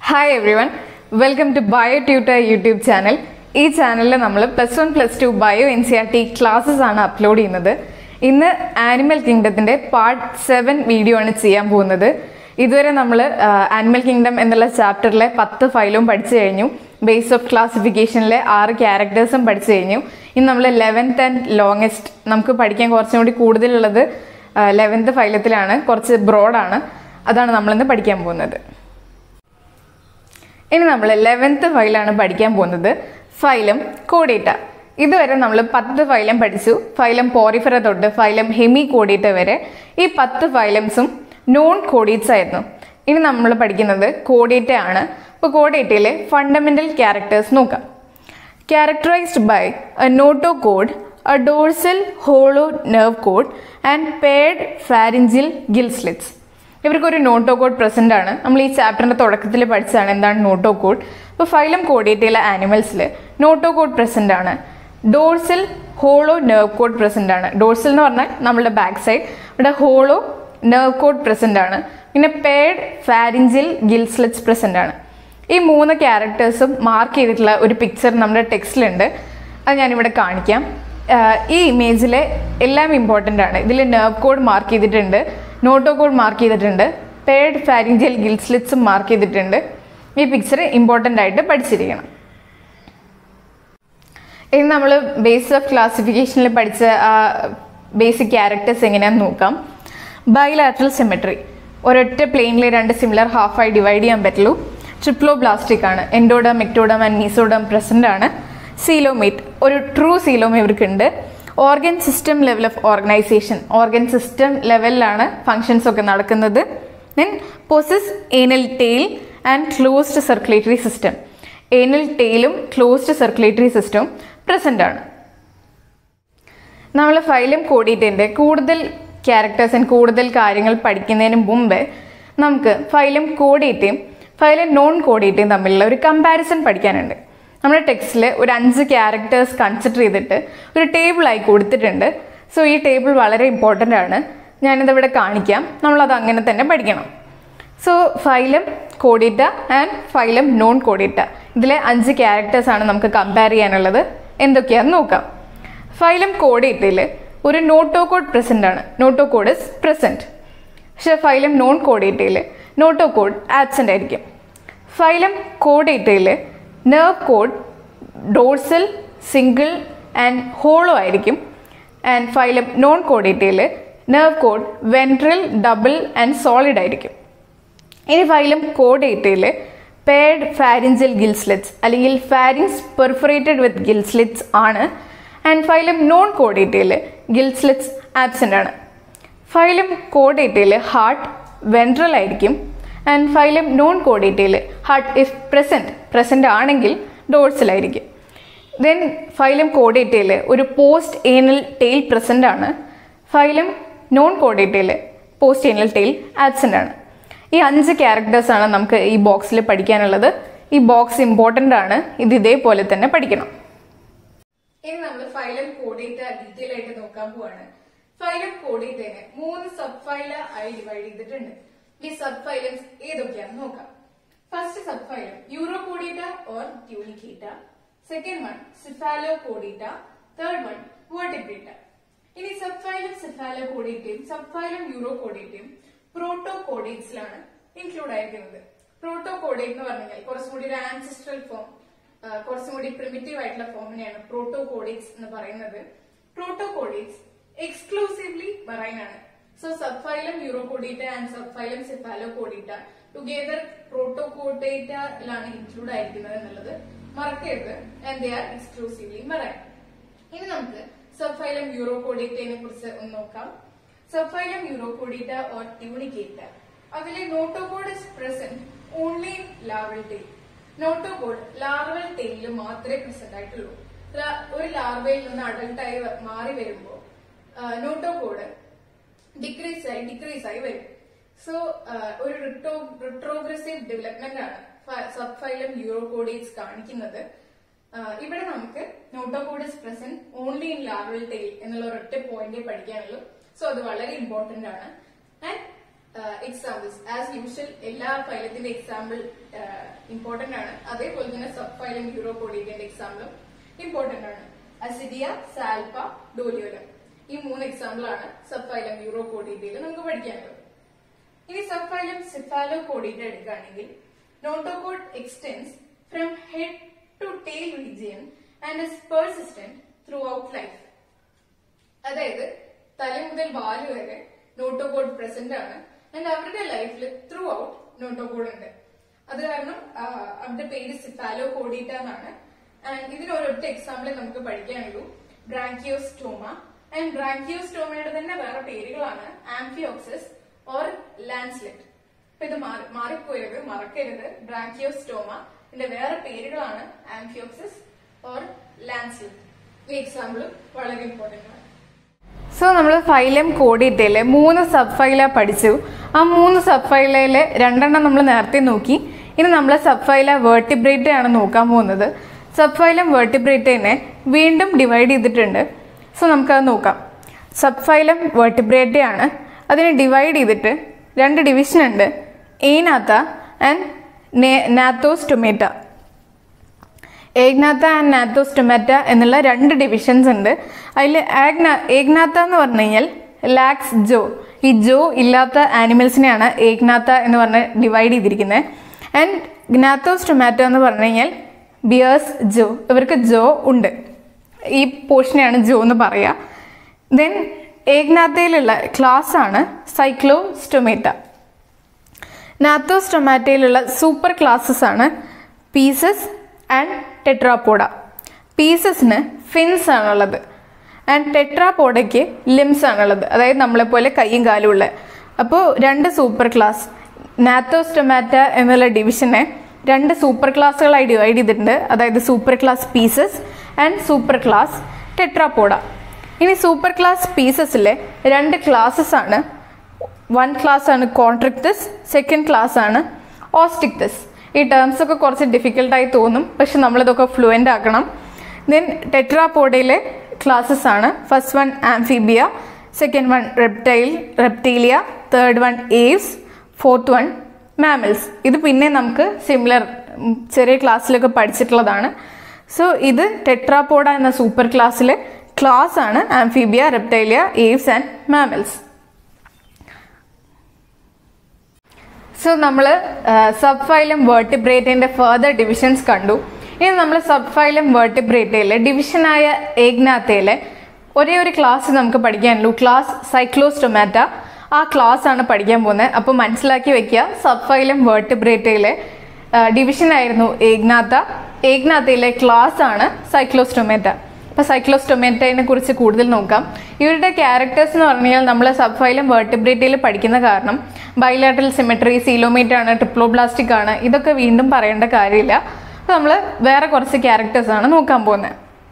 Hi everyone, welcome to BioTutor YouTube channel. This channel we +1 +2 Bio NCERT classes upload in the Animal Kingdom part 7 video. This is Animal Kingdom in the chapter 10 file base of classification 6 characters. In the 11th and longest, we will study 11th file broad. That's what ഇനി നമ്മൾ 11th ഫയലാണ് പഠിക്കാൻ പോകുന്നത് phylum കോഡേറ്റ. ഇതുവരെ നമ്മൾ 10 phylum പഠിച്ചു. Phylum Porifera തൊട്ട് phylum Hemichordata വരെ ഈ 10 ഫൈലംസും നോൺ കോഡേറ്റ്സ് ആയിരുന്നു. ഇനി നമ്മൾ പഠിക്കുന്നത് കോഡേറ്റ ആണ്. അപ്പോൾ കോഡേറ്റയിലെ ഫണ്ടമെന്റൽ ക്യാരക്ടേഴ്സ് നോക്കാം. Characterized by a notochord, a dorsal hollow nerve cord and paired pharyngeal gill slits. ഇവർക്ക് ഒരു നോട്ടോകോഡ് പ്രസന്റ് ആണ്. നമ്മൾ ഈ ചാപ്റ്ററിന്റെ തുടക്കത്തിൽ പഠിച്ചതാണ് എന്താണ് നോട്ടോകോഡ്. അപ്പോൾ ഫൈലം കോഡേറ്റയിലെ ആനിമൽസിൽ നോട്ടോകോഡ് പ്രസന്റ് ആണ്. Dorsal hollow nerve cord present ആണ്. ഡോർസൽ എന്ന് പറഞ്ഞാൽ നമ്മുടെ ബാക്ക് സൈഡ്, ഇവിടെ ഹോളോ നെർവ് കോഡ് പ്രസന്റ് ആണ്. പിന്നെ paired pharyngeal gill slits present ആണ്. ഈ 3 ക്യാരക്ടേഴ്സും മാർക്ക് ചെയ്തിട്ടുള്ള ഒരു പിക്ചർ നമ്മുടെ ടെക്സ്റ്റിലുണ്ട്. അത് ഞാനിവിടെ കാണിക്കാം. ഈ ഇമേജിലെ എല്ലാം ഇമ്പോർട്ടൻ്റ് ആണ്. ഇതിൽ നെർവ് കോഡ് മാർക്ക് ചെയ്തിട്ടുണ്ട്, നോട്ടോകോഡ് മാർക്ക് ചെയ്തിട്ടുണ്ട്, പേഡ് ഫാരിഞ്ചിയൽ ഗിൽ സ്ലിറ്റ്സും മാർക്ക് ചെയ്തിട്ടുണ്ട്. ഈ പിക്ചർ ഇമ്പോർട്ടൻ്റ് ആയിട്ട് പഠിച്ചിരിക്കണം. ഇനി നമ്മൾ ബേസ് ഓഫ് ക്ലാസിഫിക്കേഷനിൽ പഠിച്ച ബേസിക് ക്യാരക്ടേഴ്സ് എങ്ങനെയാണെന്ന് നോക്കാം. ബൈലാറ്ററൽ സിമെട്രി, ഒരൊറ്റ പ്ലെയിനിൽ 2 സിമിലർ ഹാഫായി ഡിവൈഡ് ചെയ്യാൻ പറ്റുള്ളൂ. ട്രിപ്ലോബ്ലാസ്റ്റിക് ആണ്. Endoderm, ectoderm and mesoderm present ആണ്. സീലോമേറ്റ്, ഒരു ട്രൂ സീലോം ഇവർക്കുണ്ട്. Organ system level of organisation, organ system ലെവലിലാണ് ഫങ്ഷൻസ് ഒക്കെ നടക്കുന്നത്. Then possess anal tail and closed circulatory system. Anal ടെയിലും ക്ലോസ്ഡ് സർക്കുലേറ്ററി സിസ്റ്റവും പ്രസന്റ് ആണ്. നമ്മൾ ഫൈലം കോഡേറ്റൻ്റെ കൂടുതൽ ക്യാരക്ടേഴ്സ് ആൻഡ് കൂടുതൽ കാര്യങ്ങൾ പഠിക്കുന്നതിന് മുമ്പ് നമുക്ക് ഫൈലം കോഡേറ്റയും ഫൈലം നോൺ കോഡേറ്റയും തമ്മിലുള്ള ഒരു കമ്പാരിസൺ പഠിക്കാനുണ്ട്. നമ്മുടെ ടെക്സ്റ്റിൽ ഒരു 5 ക്യാരക്ടേഴ്സ് കൺസിഡർ ചെയ്തിട്ട് ഒരു ടേബിളായി കൊടുത്തിട്ടുണ്ട്. സോ ഈ ടേബിൾ വളരെ ഇമ്പോർട്ടൻ്റ് ആണ്. ഞാനിതിവിടെ കാണിക്കാം. നമ്മളത് അങ്ങനെ തന്നെ പഠിക്കണം. So phylum കോഡേറ്റ and phylum non കോഡേറ്റ, ഇതിലെ 5 ക്യാരക്ടേഴ്സാണ് നമുക്ക് കമ്പയർ ചെയ്യാനുള്ളത്. എന്തൊക്കെയാണെന്ന് നോക്കാം. ഫൈലം കോഡേറ്റയിൽ ഒരു നോട്ടോകോഡ് പ്രസന്റ് ആണ്. Notochord is present. പക്ഷേ ഫൈലം നോൺ കോഡേറ്റയിൽ നോട്ടോകോഡ് ആബ്സെൻ്റ് ആയിരിക്കും. ഫൈലം കോഡേറ്റയിൽ nerve cord dorsal, single and hollow ആയിരിക്കും. ആൻഡ് ഫൈലം നോൺ കോഡേറ്റയിൽ nerve cord ventral, double and solid ആയിരിക്കും. ഇനി ഫൈലം കോഡേറ്റയിൽ പേഡ് ഫാരിഞ്ചൽ ഗിൽ സ്ലിറ്റ്സ് അല്ലെങ്കിൽ pharynx perforated with gill slits ആണ്. ആൻഡ് ഫൈലം നോൺ കോഡേറ്റയിൽ ഗിൽ സ്ലിറ്റ്സ് ആബ്സെൻ്റ് ആണ്. Phylum കോഡേറ്റയിൽ ഹാർട്ട് വെൻട്രൽ ആയിരിക്കും. ആൻഡ് ഫൈലം നോൺ കോഡേറ്റയിൽ ഹാർട്ട് ഇഫ് പ്രസന്റ് ആണെങ്കിൽ ഡോർസലായിരിക്കും. ദെൻ ഫൈലം കോഡേറ്റയിൽ ഒരു പോസ്റ്റ് ഏനൽ ടെയിൽ പ്രസന്റ് ആണ്. ഫൈലം നോൺ കോഡേറ്റയിൽ പോസ്റ്റ് ഏനൽ ടെയിൽ ആബ്സെൻ്റ് ആണ്. ഈ 5 ക്യാരക്ടേഴ്സാണ് നമുക്ക് ഈ ബോക്സിൽ പഠിക്കാനുള്ളത്. ഈ ബോക്സ് ഇമ്പോർട്ടൻ്റ് ആണ്. ഇത് ഇതേപോലെ തന്നെ പഠിക്കണം. ഇനി നമ്മൾ ഫൈലം കോഡേറ്റ ഡീറ്റെയിൽ ആയിട്ട് നോക്കാൻ പോവാണ്. ഫൈലം കോഡേറ്റനെ 3 സബ് ഫൈല ആയി ഡിവൈഡ് ചെയ്തിട്ടുണ്ട്. ഈ സബ് ഫൈലംസ് ഏതൊക്കെയാണെന്ന് നോക്കാം. First sub phylum Urochordata or Tunicata, second one Cephalochordata, third one Vertebrata. ഇനി സബ് ഫൈലം സിഫാലോകോഡേറ്റയും സബ് ഫൈലം യൂറോകോഡേറ്റയും പ്രോട്ടോകോഡേറ്റ്സിലാണ് ഇൻക്ലൂഡ് ആയിരിക്കുന്നത്. പ്രോട്ടോകോഡേറ്റ് എന്ന് പറഞ്ഞാൽ കുറച്ചും കൂടി ഒരു ആൻസിസ്ട്രൽ ഫോം, കുറച്ചും കൂടി പ്രിമിറ്റീവ് ആയിട്ടുള്ള ഫോമിനെയാണ് പ്രോട്ടോകോഡേറ്റ്സ് എന്ന് പറയുന്നത്. പ്രോട്ടോകോഡേറ്റ്സ് എക്സ്ക്ലൂസീവ്ലി മറൈൻ ആണ്. So subphylum Urochordata and subphylum Cephalocordata together Protocordata ലാണ് ഇൻക്ലൂഡ് ആയിരിക്കുന്നത് എന്നുള്ളത് മറക്കരുത്. And they are exclusively marine. ഇനി നമുക്ക് subphylum Urochordata നെ കുറിച്ച് ഒന്ന് നോക്കാം. Subphylum Urochordata or Tunicata, അതിലെ notochord is present only in larval tail. Notochord larval ടെയിലിൽ മാത്രമേ പ്രസന്റ് ആയിട്ടുള്ളൂ. ഒരു ലാർവയിൽ നിന്ന് അഡൽട്ടായി മാറി വരുമ്പോൾ നോട്ടോകോഡ് ഡിക്രീസ് ആയി വരും. സോ ഒരു റിട്രോഗ്രസീവ് ഡെവലപ്മെന്റ് ആണ് സബ്ഫൈലം യൂറോകോഡേറ്റ്സ് കാണിക്കുന്നത്. ഇവിടെ നമുക്ക് notochord is present only in larval tail എന്നുള്ള ഒരൊറ്റ പോയിന്റ് പഠിക്കാനുള്ളൂ. സോ അത് വളരെ ഇമ്പോർട്ടന്റ് ആണ്. ആൻഡ് എക്സാമ്പിൾസ് ആസ് യൂഷ്വൽ എല്ലാ ഫൈലത്തിന്റെ എക്സാമ്പിൾ ഇമ്പോർട്ടന്റ് ആണ്. അതേപോലെ തന്നെ സബ് ഫൈലം യൂറോകോഡിയത്തിന്റെ എക്സാമ്പിളും ഇമ്പോർട്ടന്റ് ആണ്. അസിഡിയ, സാൽപ്പ, ഡോലിയോലം ഈ 3 എക്സാമ്പിൾ ആണ് സബ് ഫൈലം യൂറോകോഡിയയിൽ നമുക്ക് പഠിക്കാനുള്ളത്. ഇനി സബ് ഫൈലം സിഫാലോകോഡിയ എടുക്കുകയാണെങ്കിൽ notochord extends from head to tail region and is persistent throughout life. അതായത് തല മുതൽ വാല് വരെ നോട്ടോകോഡ് പ്രസന്റ് ആണ് ആൻഡ് അവരുടെ ലൈഫിൽ ത്രൂ ഔട്ട് നോട്ടോകോഡ് ഉണ്ട്. അത് കാരണം അവരുടെ പേര് സിഫാലോകോഡിയ എന്നാണ്. ആൻഡ് ഇതിന് ഒരൊറ്റ എക്സാമ്പിൾ നമുക്ക് പഠിക്കാനുള്ളൂ, ബ്രാങ്കിയോസ്റ്റോമ. ആൻഡ് ബ്രാങ്കിയോസ്റ്റോമയുടെ തന്നെ വേറെ പേരുകളാണ് ആംഫിയോക്സിസ് ഓർ ലാൻസ്ലെറ്റ്. അപ്പൊ ഇത് മാറിപ്പോയത് മറക്കരുത്. ബ്രാങ്കിയോസ്റ്റോമ ഇതിന്റെ വേറെ പേരുകളാണ് ആംഫിയോക്സിസ് ഓർ ലാൻസ്ലെറ്റ്. ഈ എക്സാമ്പിൾ വളരെ ഇമ്പോർട്ടന്റ് ആണ്. സോ നമ്മൾ ഫൈലം കോഡിയയിലെ 3 സബ് ഫൈല പഠിച്ചു. ആ 3 സബ് ഫൈലയിലെ 2 നമ്മൾ നേരത്തെ നോക്കി. ഇനി നമ്മൾ സബ് ഫൈല വെർട്ടിബ്രേറ്റ ആണ് നോക്കാൻ പോകുന്നത്. സബ് ഫൈലം വെർട്ടിബ്രേറ്റനെ വീണ്ടും ഡിവൈഡ് ചെയ്തിട്ടുണ്ട്. സോ നമുക്കത് നോക്കാം. സബ് ഫൈലം വെർട്ടിബ്രേറ്റ ആണ്. അതിനെ ഡിവൈഡ് ചെയ്തിട്ട് 2 ഡിവിഷൻ ഉണ്ട്, ഏനാത്ത ആൻഡ് നാത്തോസ്റ്റൊമേറ്റ. ഏഗ്നാത്ത ആൻഡ് നാത്തോസ്റ്റൊമാറ്റ എന്നുള്ള 2 ഡിവിഷൻസ് ഉണ്ട്. അതിൽ ഏഗ്നാത്ത എന്ന് പറഞ്ഞു കഴിഞ്ഞാൽ ലാക്സ് ജോ, ഈ ജോ ഇല്ലാത്ത ആനിമൽസിനെയാണ് ഏഗ്നാത്ത എന്ന് പറഞ്ഞ് ഡിവൈഡ് ചെയ്തിരിക്കുന്നത്. ആൻഡ് ഗ്നാത്തോസ്റ്റൊമാറ്റ എന്ന് പറഞ്ഞു കഴിഞ്ഞാൽ ബിയേഴ്സ് ജോ, ഇവർക്ക് ജോ ഉണ്ട്. ഈ പോർഷനെയാണ് ജോ എന്ന് പറയുക. ദെൻ ഏഗ്നാത്തയിലുള്ള ക്ലാസ് ആണ് സൈക്ലോസ്റ്റൊമേറ്റ. നാത്തോസ്റ്റൊമാറ്റയിലുള്ള സൂപ്പർ ക്ലാസ്സസ് ആണ് പീസസ് ആൻഡ് ടെട്രാപോഡ. പീസസിന് ഫിൻസ് ആണുള്ളത് ആൻഡ് ടെട്രാപോഡയ്ക്ക് ലിംസ് ആണുള്ളത്, അതായത് നമ്മളെപ്പോലെ കൈയും കാലും ഉള്ളത്. അപ്പോൾ 2 സൂപ്പർ ക്ലാസ് നാത്തോസ്റ്റൊമാറ്റ എന്നുള്ള ഡിവിഷനെ 2 സൂപ്പർ ക്ലാസ്സുകളായി ഡിവൈഡ് ചെയ്തിട്ടുണ്ട്. അതായത് super class Pisces and super class Tetrapoda. ഇനി സൂപ്പർ ക്ലാസ് പീസസിലെ 2 ക്ലാസ്സസ് ആണ്. 1 ക്ലാസ് ആണ് കോൺട്രിക്ടസ്, സെക്കൻഡ് ക്ലാസ് ആണ് ഓസ്റ്റിക്ടസ്. ഈ ടേംസ് ഒക്കെ കുറച്ച് ഡിഫിക്കൽട്ടായി തോന്നും, പക്ഷെ നമ്മളിതൊക്കെ ഫ്ലുവൻ്റ് ആക്കണം. ദെൻ ടെട്രാപോഡയിലെ ക്ലാസ്സസ് ആണ് first 1 Amphibia, second 1 Reptilia, third 1 Aves, fourth 1 mammals. ഇത് പിന്നെ നമുക്ക് സിമിലർ ചെറിയ ക്ലാസ്സിലൊക്കെ പഠിച്ചിട്ടുള്ളതാണ്. സോ ഇത് ടെട്രാപോഡ എന്ന സൂപ്പർ ക്ലാസ്സിലെ ക്ലാസ് ആണ് Amphibia, Reptilia, Aves and mammals. So നമ്മൾ സബ് ഫൈലം വെർട്ടിബ്രേറ്റയുടെ ഫർദർ ഡിവിഷൻസ് കണ്ടു. ഇനി നമ്മൾ സബ് ഫൈലം വെർട്ടിബ്രേറ്റയിലെ ഡിവിഷനായ ഏഗ്നാത്തയിലെ ഒരേ ഒരു ക്ലാസ് നമുക്ക് പഠിക്കാനുള്ളൂ, ക്ലാസ് സൈക്ലോസ്റ്റൊമാറ്റ. ആ ക്ലാസ് ആണ് പഠിക്കാൻ പോകുന്നത്. അപ്പോൾ മനസ്സിലാക്കി വെക്കുക, സബ് ഫൈലം വെർട്ടിബ്രേറ്റയിലെ ഡിവിഷൻ ആയിരുന്നു ഏഗ്നാത്ത. ഏഗ്നാത്തയിലെ ക്ലാസ് ആണ് സൈക്ലോസ്റ്റൊമാറ്റ. അപ്പോൾ സൈക്ലോസ്റ്റൊമാറ്റയെ കുറിച്ച് കൂടുതൽ നോക്കാം. ഇവരുടെ ക്യാരക്ടേഴ്സ് എന്ന് പറഞ്ഞാൽ നമ്മൾ സബ് ഫൈലം വെർട്ടിബ്രേറ്റയിൽ പഠിക്കുന്ന കാരണം ബൈലാറ്ററൽ സിമെട്രി, സീലോമേറ്റ് ആണ്, ട്രിപ്ലോബ്ലാസ്റ്റിക് ആണ്, ഇതൊക്കെ വീണ്ടും പറയേണ്ട കാര്യമില്ല. അപ്പോൾ നമ്മൾ വേറെ കുറച്ച് ക്യാരക്ടേഴ്സ് ആണ് നോക്കാൻ പോകുന്നത്.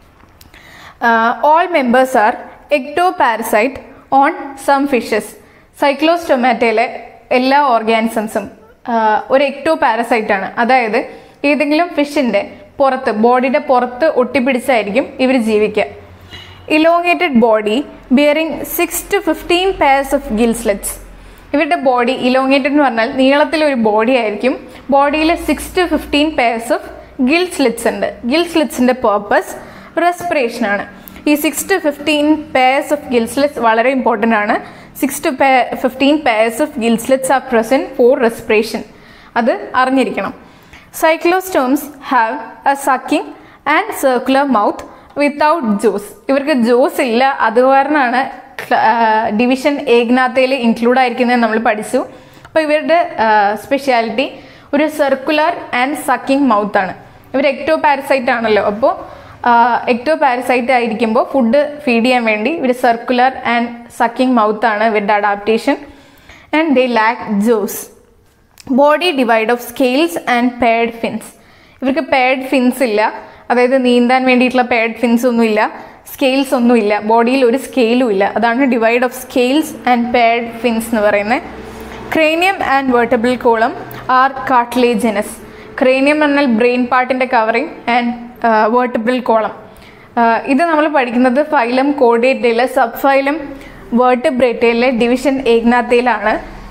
All members are ectoparasite on some fishes. സൈക്ലോസ്റ്റൊമാറ്റയിലെ എല്ലാ ഓർഗാനിസംസും ഒരു എക്ടോ പാരസൈറ്റ് ആണ്. അതായത് ഏതെങ്കിലും ഫിഷിൻ്റെ പുറത്ത്, ബോഡിയുടെ പുറത്ത് ഒട്ടിപ്പിടിച്ചായിരിക്കും ഇവർ ജീവിക്കുക. Elongated body bearing 6 to 15 pairs of gill slits. ഇവരുടെ ബോഡി ഇലോങ്ങേറ്റഡ് എന്ന് പറഞ്ഞാൽ നീളത്തിലൊരു ബോഡി ആയിരിക്കും. ബോഡിയിൽ 6 to 15 pairs ഓഫ് ഗിൽസ്ലെറ്റ്സ് ഉണ്ട്. ഗിൽസ്ലെറ്റ്സിൻ്റെ പേർപ്പസ് റെസ്പിറേഷൻ ആണ്. ഈ 6 to 15 pairs ഓഫ് ഗിൽസ്ലെറ്റ്സ് വളരെ ഇമ്പോർട്ടൻ്റ് ആണ്. 6 to 15 pairs of gill slits are present for respiration. അത് അറിഞ്ഞിരിക്കണം. Cyclostomes have a sucking and circular mouth without jaws. ഇവർക്ക് ജോസ് ഇല്ല, അതുകാരണമാണ് ഡിവിഷൻ ഏഗ്നാത്തയിൽ ഇൻക്ലൂഡ് ആയിരിക്കുന്നത് നമ്മൾ പഠിച്ചു. അപ്പോൾ ഇവരുടെ സ്പെഷ്യാലിറ്റി ഒരു സർക്കുലർ ആൻഡ് സക്കിംഗ് മൗത്ത് ആണ്. ഇവർ എക്ടോ പാരസൈറ്റ് ആണല്ലോ. അപ്പോൾ എക്ടോ പാരസൈറ്റ് ആയിരിക്കുമ്പോൾ ഫുഡ് ഫീഡ് ചെയ്യാൻ വേണ്ടി ഇവർ സർക്കുലർ ആൻഡ് സക്കിംഗ് മൗത്ത് ആണ് ഇവരുടെ adaptation. And they lack jaws. Body devoid of scales and paired fins. ഇവർക്ക് പെയർഡ് ഫിൻസ് ഇല്ല, അതായത് നീന്താൻ വേണ്ടിയിട്ടുള്ള പെയർഡ് ഫിൻസ് ഒന്നുമില്ല, സ്കെയിൽസ് ഒന്നുമില്ല, ബോഡിയിൽ ഒരു സ്കെയിലും ഇല്ല. അതാണ് devoid of scales and paired fins എന്ന് പറയുന്നത്. Cranium and vertebral column are cartilaginous. Cranium എന്ന് പറഞ്ഞാൽ ബ്രെയിൻ പാർട്ടിൻ്റെ കവറിങ് ആൻഡ് വെർട്ടബ്രൽ കോളം. ഇത് നമ്മൾ പഠിക്കുന്നത് ഫൈലം കോർഡിയേറ്റയിലെ സബ് ഫൈലം വെർട്ടിബ്രേറ്റയിലെ ഡിവിഷൻ ഏഗ്നാത്തയിലാണ്.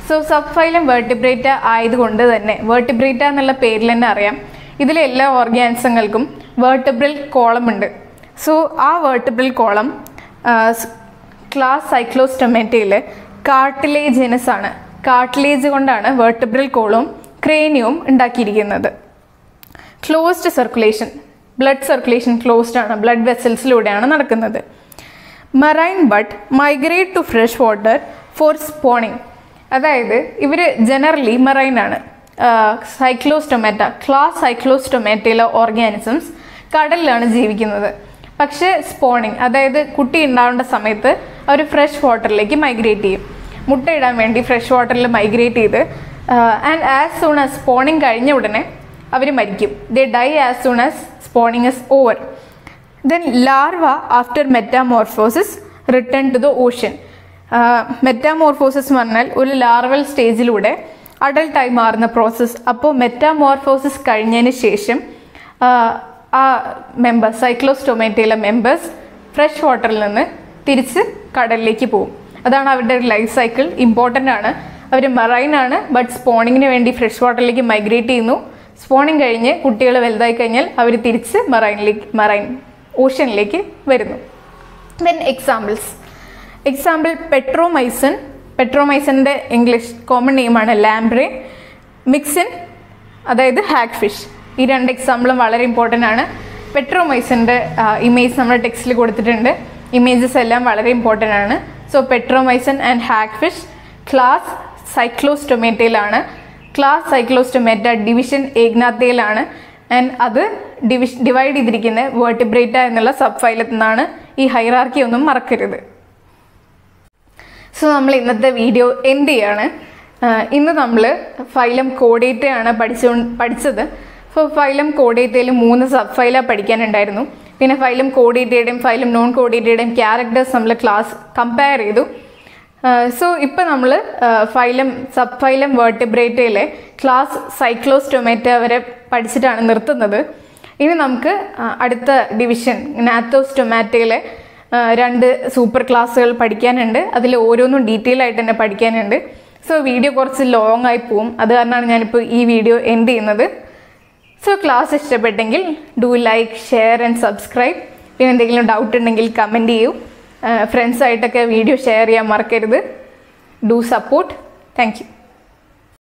സോ സബ് ഫൈലം വെർട്ടിബ്രേറ്റ ആയതുകൊണ്ട് തന്നെ വെർട്ടിബ്രേറ്റ എന്നുള്ള പേരിൽ തന്നെ അറിയാം ഇതിലെ എല്ലാ ഓർഗാനിസങ്ങൾക്കും വെർട്ടിബ്രൽ കോളം ഉണ്ട്. സോ ആ വെർട്ടിബ്രൽ കോളം ക്ലാസ് സൈക്ലോസ്റ്റൊമാറ്റയിൽ കാർട്ടിലേജിനസ് ആണ്. കാർട്ടിലേജ് കൊണ്ടാണ് വെർട്ടിബ്രൽ കോളവും ക്രേനിയവും ഉണ്ടാക്കിയിരിക്കുന്നത്. Closed circulation, blood circulation closed ആണ്, ബ്ലഡ് വെസൽസിലൂടെയാണ് നടക്കുന്നത്. Marine but migrate to fresh water for spawning. അതായത് ഇവർ ജനറലി മറൈൻ ആണ്. സൈക്ലോസ്റ്റൊമാറ്റ, ക്ലാസ് സൈക്ലോസ്റ്റൊമാറ്റയിലെ ഓർഗാനിസംസ് കടലിലാണ് ജീവിക്കുന്നത്. പക്ഷേ സ്പോണിങ്, അതായത് കുട്ടി ഉണ്ടാവേണ്ട സമയത്ത് അവർ ഫ്രഷ് വാട്ടറിലേക്ക് മൈഗ്രേറ്റ് ചെയ്യും. മുട്ടയിടാൻ വേണ്ടി ഫ്രഷ് വാട്ടറിൽ മൈഗ്രേറ്റ് ചെയ്ത് and as soon as spawning കഴിഞ്ഞ ഉടനെ അവർ മരിക്കും. They die as soon as spawning is over. Then larva after metamorphosis return to the ocean. Metamorphosis എന്ന് പറഞ്ഞാൽ ഒരു ലാർവൽ സ്റ്റേജിലൂടെ അഡൾട്ടായി മാറുന്ന പ്രോസസ്സ്. അപ്പോൾ മെറ്റാമോർഫോസിസ് കഴിഞ്ഞതിന് ശേഷം ആ മെമ്പേഴ്സ്, സൈക്ലോസ്റ്റൊമാറ്റയിലെ മെമ്പേഴ്സ് ഫ്രഷ് വാട്ടറിൽ നിന്ന് തിരിച്ച് കടലിലേക്ക് പോകും. അതാണ് അവരുടെ ഒരു ലൈഫ് സൈക്കിൾ. ഇമ്പോർട്ടൻ്റ് ആണ്. അവർ മറൈൻ ആണ്, ബട്ട് സ്പോണിങ്ങിന് വേണ്ടി ഫ്രഷ് വാട്ടറിലേക്ക് മൈഗ്രേറ്റ് ചെയ്യുന്നു. സ്പോണിങ് കഴിഞ്ഞ് കുട്ടികൾ വലുതായി കഴിഞ്ഞാൽ അവർ തിരിച്ച് മറൈൻ ഓഷ്യനിലേക്ക് വരുന്നു. Then example Petromyzon. പെട്രോമൈസിൻ്റെ ഇംഗ്ലീഷ് കോമൺ നെയിമാണ് ലാംബ്രേ. മിക്സിൻ, അതായത് ഹാഗ് ഫിഷ്. ഈ രണ്ട് എക്സാമ്പിളും വളരെ ഇമ്പോർട്ടൻ്റ് ആണ്. പെട്രോമൈസിൻ്റെ ഇമേജ് നമ്മുടെ ടെക്സ്റ്റിൽ കൊടുത്തിട്ടുണ്ട്. ഇമേജസ് എല്ലാം വളരെ ഇമ്പോർട്ടൻ്റ് ആണ്. So Petromyzon and hagfish class സൈക്ലോസ്റ്റൊമാറ്റയിലാണ്. ക്ലാസ് സൈക്ലോസ്റ്റൊമാറ്റ ഡിവിഷൻ ഏഗ്നാത്തയിലാണ്. ആൻഡ് അത് ഡിവൈഡ് ചെയ്തിരിക്കുന്നത് വെർട്ടിബ്രേറ്റ എന്നുള്ള സബ് ഫൈലത്തിൽ നിന്നാണ്. ഈ ഹൈറാർക്കി ഒന്നും മറക്കരുത്. സോ നമ്മൾ ഇന്നത്തെ വീഡിയോ എന്ത് ചെയ്യാണ്? ഇന്ന് നമ്മൾ ഫൈലം കോഡേറ്റയാണ് പഠിച്ചത്. സോ ഫൈലം കോഡേറ്റയിൽ 3 സബ് ഫൈല പഠിക്കാനുണ്ടായിരുന്നു. പിന്നെ ഫൈലം കോഡേറ്റയുടെയും ഫൈലം നോൺ കോഡേറ്റയുടെയും ക്യാരക്ടേഴ്സ് നമ്മൾ ക്ലാസ് കമ്പയർ ചെയ്തു. സോ ഇപ്പോൾ നമ്മൾ സബ് ഫൈലം വെർട്ടിബ്രേറ്റയിലെ ക്ലാസ് സൈക്ലോസ്റ്റൊമാറ്റ വരെ പഠിച്ചിട്ടാണ് നിർത്തുന്നത്. ഇനി നമുക്ക് അടുത്ത ഡിവിഷൻ നാത്തോസ്റ്റൊമാറ്റയിലെ 2 സൂപ്പർ ക്ലാസ്സുകൾ പഠിക്കാനുണ്ട്. അതിൽ ഓരോന്നും ഡീറ്റെയിൽ ആയിട്ട് തന്നെ പഠിക്കാനുണ്ട്. സോ വീഡിയോ കുറച്ച് ലോങ് ആയി പോവും. അത് കാരണമാണ് ഞാനിപ്പോൾ ഈ വീഡിയോ എൻഡ് ചെയ്യുന്നത്. സോ ക്ലാസ് ഇഷ്ടപ്പെട്ടെങ്കിൽ do like, share and subscribe. പിന്നെ എന്തെങ്കിലും ഡൗട്ട് ഉണ്ടെങ്കിൽ കമൻറ്റ് ചെയ്യൂ. ഫ്രണ്ട്സായിട്ടൊക്കെ വീഡിയോ ഷെയർ ചെയ്യാൻ മറക്കരുത്. Do support. Thank U.